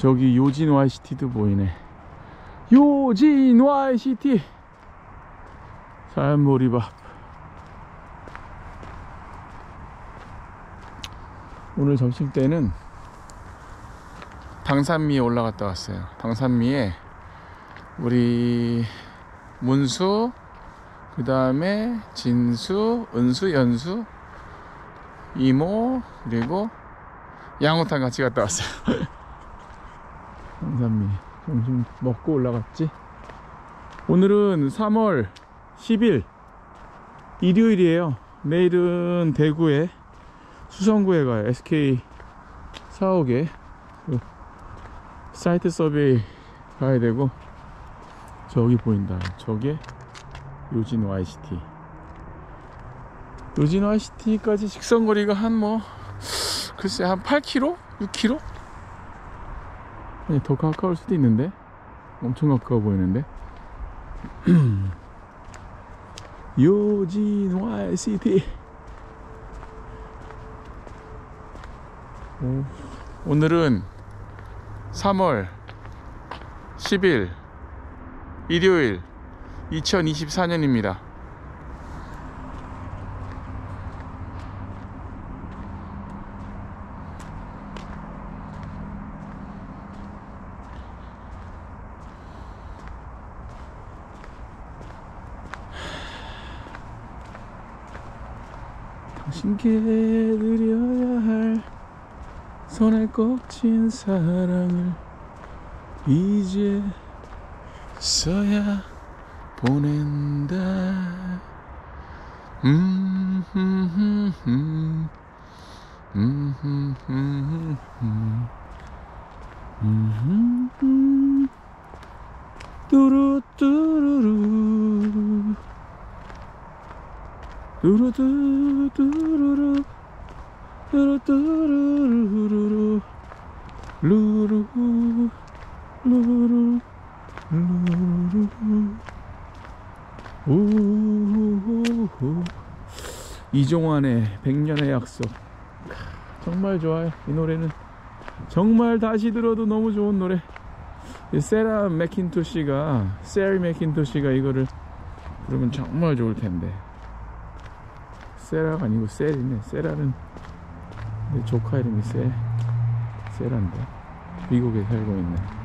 저기 요진와이시티도 보이네. 요진와이시티 살모리밥. 오늘 점심때는 당산미에 올라갔다 왔어요. 당산미에 우리 문수, 그 다음에 진수, 은수, 연수, 이모, 그리고 양호탕 같이 갔다 왔어요. 당산미 점심 먹고 올라갔지. 오늘은 3월 10일 일요일이에요. 내일은 대구에 수성구에 가요. SK 사옥에 사이트 서베이 가야 되고, 저기 보인다. 저게 요진와이시티. 요진와이시티까지 직선거리가 한 글쎄 한 8km? 6km? 아니 더 가까울 수도 있는데 엄청 가까워 보이는데. 요진와이시티. 오늘은 3월 10일 일요일 2024년입니다. 당신께 드려야 할 손에 꽂힌 사랑을 이제서야 보낸다. 뚜루뚜루루 뚜루뚜루루 뚜루뚜루루루 루루 루루 루루. 오호호. 이종환의 100년의 약속. 정말 좋아요. 이 노래는 정말 다시 들어도 너무 좋은 노래. 세리 맥킨토시가 이거를 부르면 정말 좋을 텐데. 세라가 아니고 셀이네. 세라는 내 조카 이름이 세란데 미국에 살고 있네.